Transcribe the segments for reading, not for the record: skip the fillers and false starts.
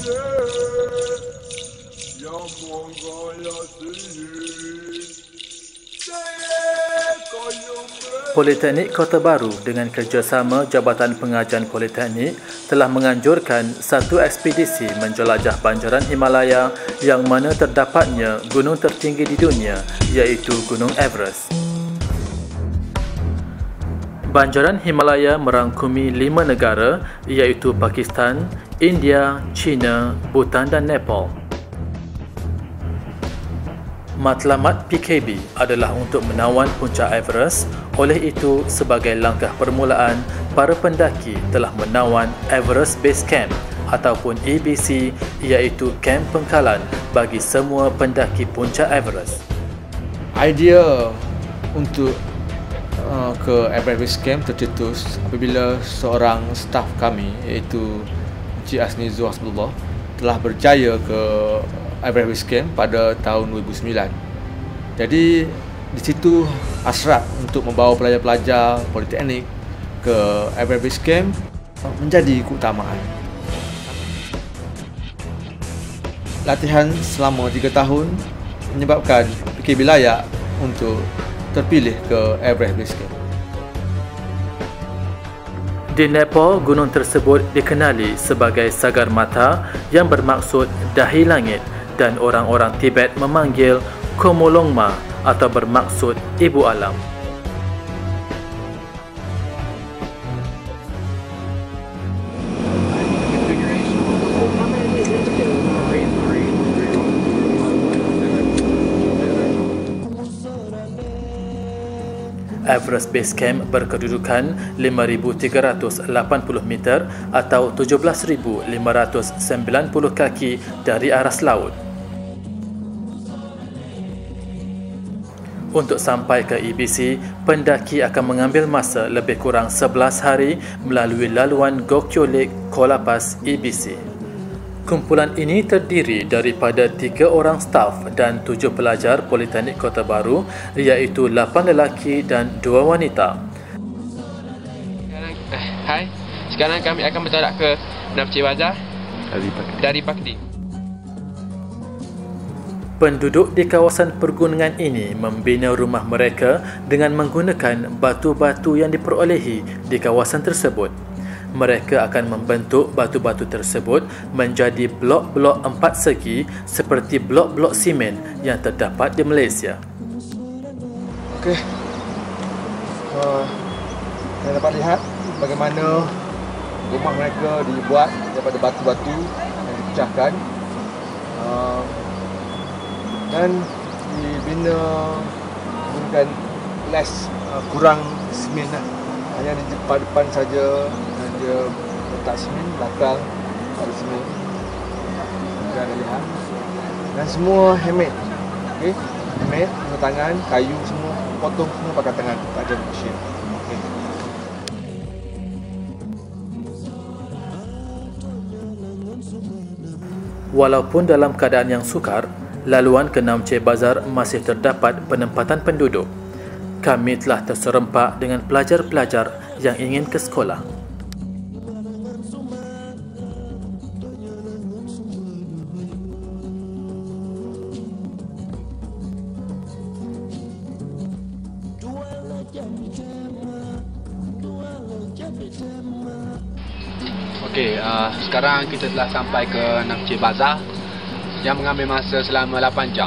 Politeknik Kota Baru dengan kerjasama Jabatan Pengajian Politeknik telah menganjurkan satu ekspedisi menjelajah banjaran Himalaya yang mana terdapatnya gunung tertinggi di dunia iaitu Gunung Everest. Banjaran Himalaya merangkumi 5 negara iaitu Pakistan, India, China, Bhutan dan Nepal. Matlamat PKB adalah untuk menawan puncak Everest, oleh itu sebagai langkah permulaan, para pendaki telah menawan Everest Base Camp ataupun EBC iaitu kamp pengkalan bagi semua pendaki puncak Everest. Idea untuk ke Everest Base Camp tercetus apabila seorang staf kami iaitu Encik Asni Zul Hasbullah telah berjaya ke Everest Base Camp pada tahun 2009. Jadi di situ hasrat untuk membawa pelajar-pelajar politeknik ke Everest Base Camp menjadi keutamaan. Latihan selama 3 tahun menyebabkan PKB layak untuk terpilih ke Everest Base Camp. Di Nepal, gunung tersebut dikenali sebagai Sagarmatha yang bermaksud dahi langit dan orang-orang Tibet memanggil Komolongma atau bermaksud Ibu Alam. Everest Base Camp berkedudukan 5,380 meter atau 17,590 kaki dari aras laut. Untuk sampai ke EBC, pendaki akan mengambil masa lebih kurang 11 hari melalui laluan Gokyo Lake, Kola Pass, EBC. Kumpulan ini terdiri daripada 3 orang staf dan 7 pelajar Politeknik Kota Baru iaitu 8 lelaki dan 2 wanita. Hai, sekarang kami akan bertolak ke Namche Bazaar dari Pakdi. Penduduk di kawasan pergunungan ini membina rumah mereka dengan menggunakan batu-batu yang diperolehi di kawasan tersebut. Mereka akan membentuk batu-batu tersebut menjadi blok-blok 4 segi seperti blok-blok simen yang terdapat di Malaysia. Okey. Saya dapat lihat bagaimana rumah mereka dibuat daripada batu-batu yang dipecahkan dan dibina menggunakan les kurang simen lah. Hanya di depan saja dia letak simen, belakang ada simen. Kita ada lihat. Dan semua handmade. Okey, handmade guna tangan, kayu semua potong semua pakai tangan, tak ada mesin. Okey. Walaupun dalam keadaan yang sukar, laluan ke Namche Bazaar masih terdapat penempatan penduduk. Kami telah terserempak dengan pelajar-pelajar yang ingin ke sekolah. Okey, sekarang kita telah sampai ke Namche Bazaar yang mengambil masa selama 8 jam.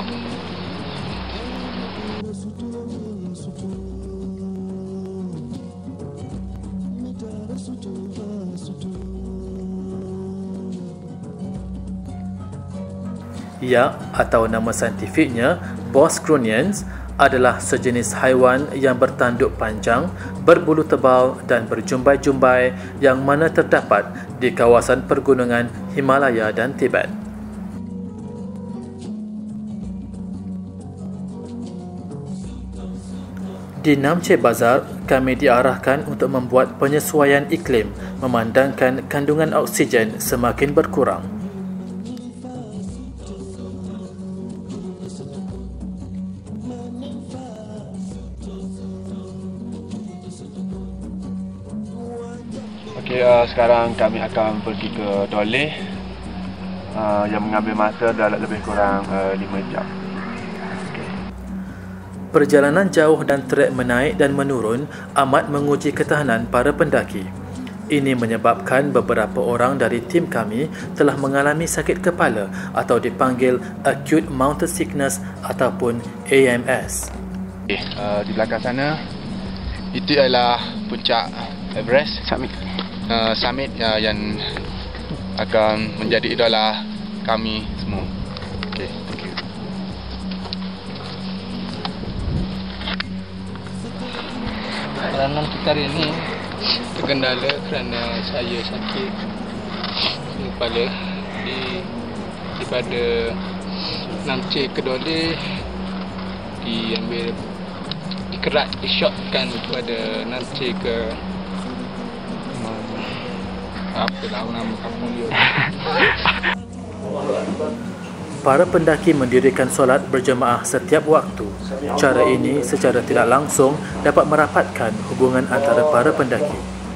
Yak atau nama saintifiknya Bos Grunions adalah sejenis haiwan yang bertanduk panjang, berbulu tebal dan berjumbai-jumbai yang mana terdapat di kawasan pergunungan Himalaya dan Tibet. Di Namche Bazaar, kami diarahkan untuk membuat penyesuaian iklim memandangkan kandungan oksigen semakin berkurang. Okey, sekarang kami akan pergi ke toilet. yang mengambil masa dalam lebih kurang 5 jam. Perjalanan jauh dan trek menaik dan menurun amat menguji ketahanan para pendaki. Ini menyebabkan beberapa orang dari tim kami telah mengalami sakit kepala atau dipanggil Acute Mountain Sickness ataupun AMS. Di belakang sana, itu adalah puncak Everest Summit yang akan menjadi idola kami semua. Okay, thank you. Perjalanan kita hari ini terkendala kerana saya sakit kepala daripada Namche ke Dole, diambil dikerat, di-shotkan kepada Namche ke apalah nama kampung dia. Para pendaki mendirikan solat berjemaah setiap waktu. Cara ini secara tidak langsung dapat merapatkan hubungan antara para pendaki.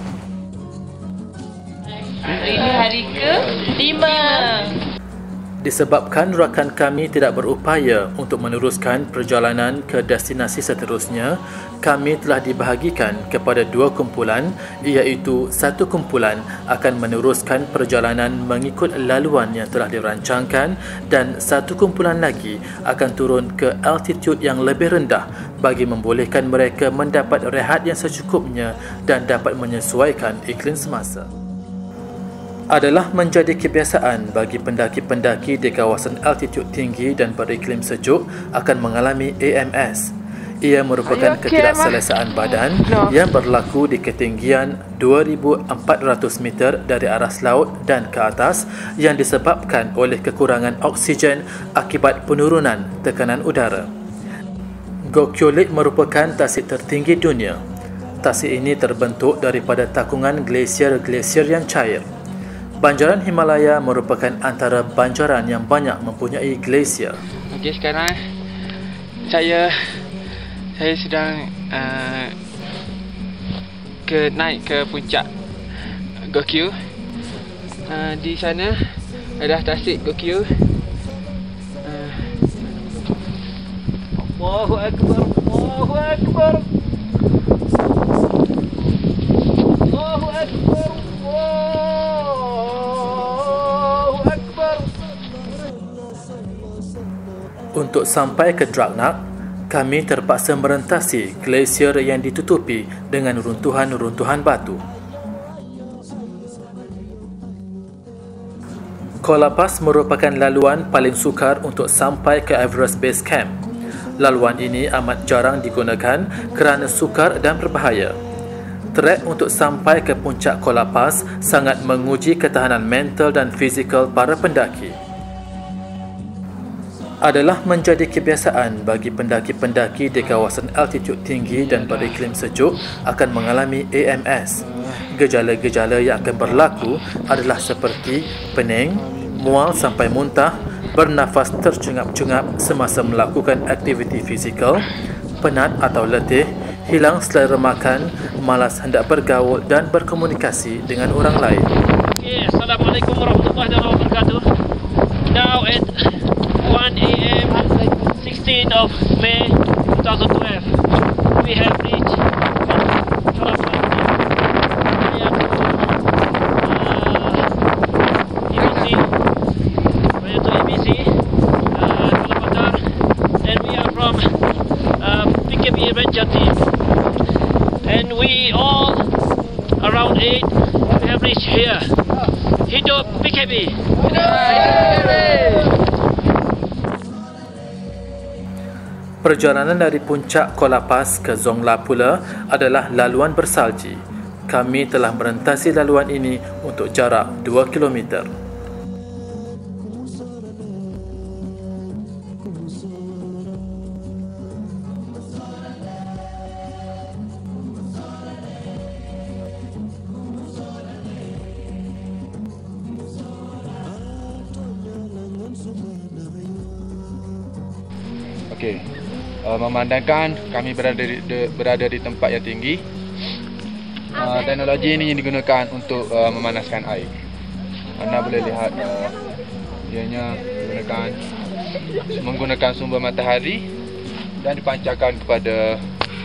Ini hari ke-5. Disebabkan rakan kami tidak berupaya untuk meneruskan perjalanan ke destinasi seterusnya, kami telah dibahagikan kepada 2 kumpulan, iaitu satu kumpulan akan meneruskan perjalanan mengikut laluan yang telah dirancangkan dan satu kumpulan lagi akan turun ke altitude yang lebih rendah bagi membolehkan mereka mendapat rehat yang secukupnya dan dapat menyesuaikan iklim semasa. Adalah menjadi kebiasaan bagi pendaki-pendaki di kawasan altitude tinggi dan beriklim sejuk akan mengalami AMS. Ia merupakan ketidakselesaan badan yang berlaku di ketinggian 2,400 meter dari aras laut dan ke atas yang disebabkan oleh kekurangan oksigen akibat penurunan tekanan udara. Gokyo Lake merupakan tasik tertinggi dunia. Tasik ini terbentuk daripada takungan glasier-glasier yang cair. Banjaran Himalaya merupakan antara banjaran yang banyak mempunyai glasier. Okey, sekarang saya sedang naik ke puncak Gokyo. Di sana adalah tasik Gokyo. Allahu Akbar, Allahu Akbar, Allahu Akbar, Allahu Akbar. Untuk sampai ke Dragnak, kami terpaksa merentasi glasier yang ditutupi dengan runtuhan-runtuhan batu. Kolapas merupakan laluan paling sukar untuk sampai ke Everest Base Camp. Laluan ini amat jarang digunakan kerana sukar dan berbahaya. Trek untuk sampai ke puncak Kolapas sangat menguji ketahanan mental dan fizikal para pendaki. Adalah menjadi kebiasaan bagi pendaki-pendaki di kawasan altitude tinggi dan beriklim sejuk akan mengalami AMS. Gejala-gejala yang akan berlaku adalah seperti pening, mual sampai muntah, bernafas tercungap-cungap semasa melakukan aktiviti fizikal, penat atau letih, hilang selera makan, malas hendak bergaul dan berkomunikasi dengan orang lain. Okay, Assalamualaikum warahmatullahi wabarakatuh. Now at 1 AM 16th of May 2012 we have reached EBC Kolapatar, and we are from PKB Adventure Team, and we all around 8 we have reached here. Hidup PKB! Perjalanan dari puncak Kolapas ke Zongla pula adalah laluan bersalji. Kami telah merentasi laluan ini untuk jarak 2 kilometer. Okey, memandangkan kami berada di tempat yang tinggi, teknologi ini digunakan untuk memanaskan air. Anda boleh lihat Ianya menggunakan sumber matahari dan dipancarkan kepada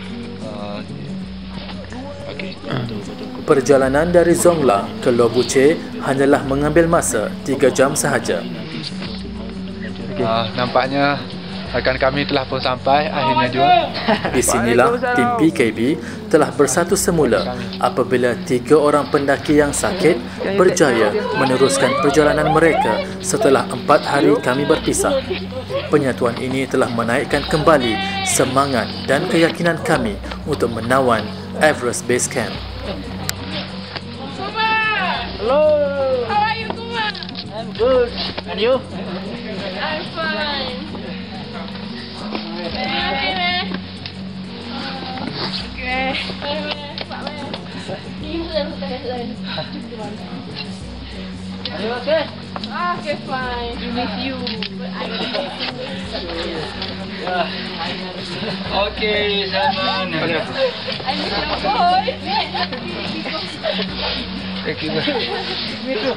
Perjalanan dari Zongla ke Lobuche hanyalah mengambil masa 3 jam sahaja. Nampaknya rakan kami telah pun sampai akhirnya juga. Di sinilah tim PKB telah bersatu semula apabila 3 orang pendaki yang sakit berjaya meneruskan perjalanan mereka setelah 4 hari kami berpisah. Penyatuan ini telah menaikkan kembali semangat dan keyakinan kami untuk menawan Everest Base Camp. Hello. How are you, Kumar? I'm good. And you? I'm fine. Okay. Are you okay? Okay, fine. We miss you. Okay, Simon. I miss your voice. Thank you. Me too.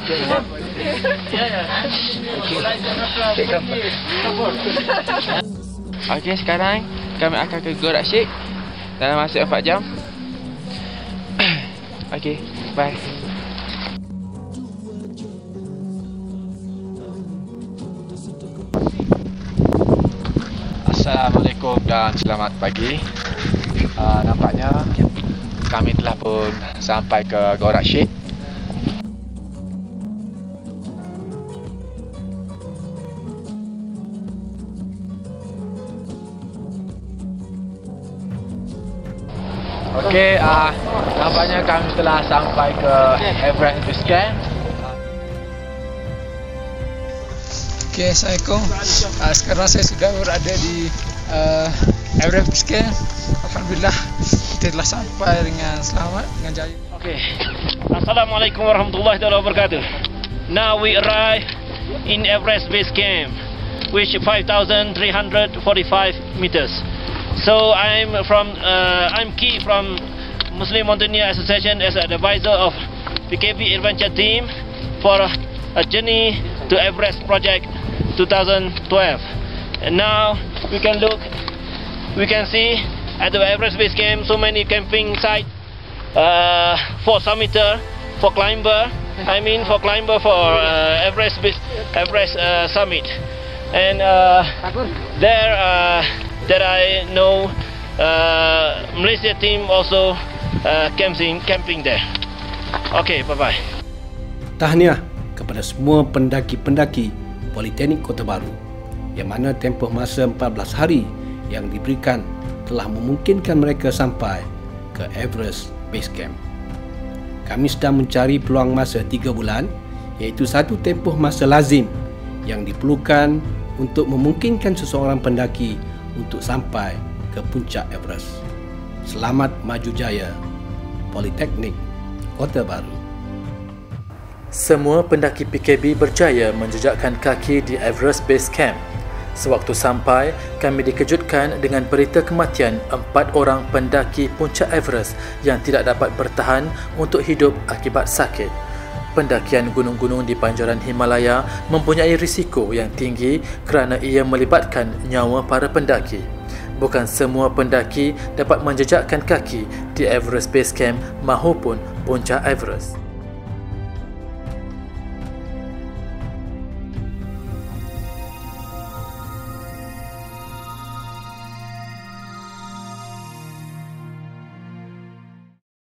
Okey, sekarang kami akan ke Gorak Sheikh dalam masa 4 jam. Okey, bye. Assalamualaikum dan selamat pagi. Nampaknya kami telah pun sampai ke Gorak Sheikh. Okey, nampaknya kami telah sampai ke Everest Base Camp. Okey, Assalamualaikum. Sekarang saya sudah berada di Everest Base Camp. Alhamdulillah, kita telah sampai dengan selamat, dengan jaya. Okay. Assalamualaikum warahmatullahi wabarakatuh. Now we arrive in Everest Base Camp, which 5,345 meters. So I'm Ki from Muslim Mountaineer Association as an advisor of PKB Adventure Team for a journey to Everest Project 2012. And now we can see at the Everest Base Camp so many camping sites for summiter, for climber. For climber for Everest summit. And there I know Malaysia team also camping there. Okay, bye bye. Tahniah kepada semua pendaki-pendaki Politeknik Kota Baru yang mana tempoh masa 14 hari yang diberikan telah memungkinkan mereka sampai ke Everest Base Camp. Kami sedang mencari peluang masa 3 bulan, iaitu satu tempoh masa lazim yang diperlukan untuk memungkinkan seseorang pendaki untuk sampai ke puncak Everest. Selamat maju jaya, Politeknik Kota Baru. Semua pendaki PKB berjaya menjejakkan kaki di Everest Base Camp. Sewaktu sampai, kami dikejutkan dengan berita kematian 4 orang pendaki puncak Everest yang tidak dapat bertahan untuk hidup akibat sakit. Pendakian gunung-gunung di panjaran Himalaya mempunyai risiko yang tinggi kerana ia melibatkan nyawa para pendaki. Bukan semua pendaki dapat menjejakkan kaki di Everest Base Camp mahupun puncak Everest.